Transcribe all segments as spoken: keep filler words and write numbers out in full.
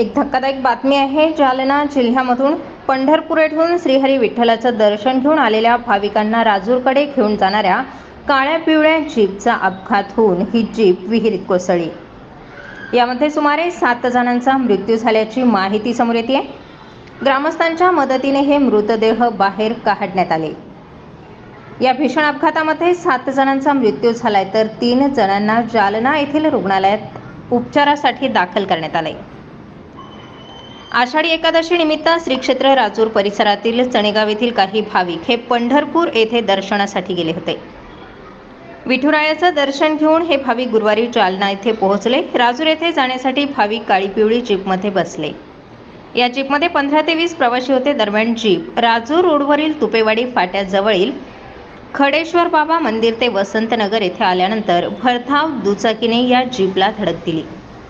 एक धक्कादायक बातमी आहे। जालना जिल्ह्यामधून पंढरपूर येथून श्रीहरी विठ्ठलाचं दर्शन घेऊन आलेल्या भाविकांना राजूरकडे घेऊन जाणाऱ्या काळ्या पिवळ्या जीपचा अपघात होऊन ही जीप विहिरीत कोसळली। यामध्ये सुमारे सात जणांचा मृत्यू झाल्याची माहिती समोर येते आहे। ग्रामस्थांच्या मदतीने हे मृतदेह बाहेर काढण्यात आले। या भीषण अपघातामध्ये सात जणांचा मृत्यू झालाय तर तीन जणांना जालना येथील रुग्णालयात उपचारासाठी दाखल करण्यात आले। आषाढी एकादशी निमित्त श्री क्षेत्र राजूर परिसरातील चणेगाव येथील काही भाविक हे पंढरपूर येथे दर्शनासाठी गेले होते। विठुरायाचं दर्शन घेऊन हे भाविक गुरुवारी जालना येथे पोहोचले। राजूर येथे जाण्यासाठी भाविक काळी पिवळी जीपमध्ये बसले। या जीपमध्ये पंधरा ते वीस प्रवासी होते। दरम्यान जीप राजूर रोडवरील तुपेवाडी फाट्याजवळील खडेश्वर बाबा मंदिर ते वसंतनगर येथे आल्यानंतर भरधाव दुचाकीने या जीपला धडक दिली।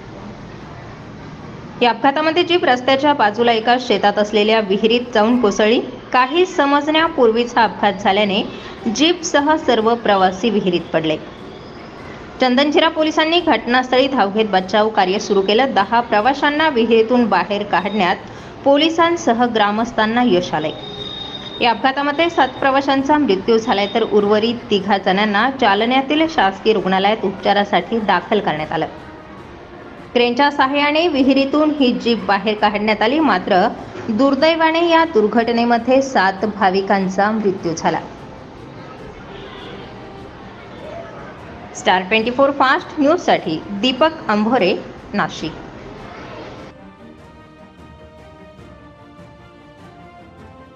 या अपघातामध्ये जीप रस्त्याच्या बाजूला एका शेतात असलेल्या विहिरीत जाऊन कोसळली। काही समजण्यापूर्वीचा अपघात झाल्याने जीपसह सर्व प्रवासी विहिरीत पडले। चंदनझिरा पोलिसांनी घटनास्थळी धाव घेत बचाव कार्य सुरू केलं। दहा प्रवाशांना विहिरीतून बाहेर काढण्यात पोलिसांसह ग्रामस्थांना यश आले। या अपघातामध्ये सात प्रवाशांचा मृत्यू झालाय तर उर्वरित तिघा जणांना जालन्यातील शासकीय रुग्णालयात उपचारासाठी दाखल करण्यात आलं। क्रेनच्या सहाय्याने विहिरीतून ही जीप बाहेर काढण्यात आली। मात्र दुर्दैवाने या दुर्घटनेमध्ये सात भाविकांचा मृत्यू झाला। Star twenty four fast news साठी दीपक अंभोरे, नाशिक।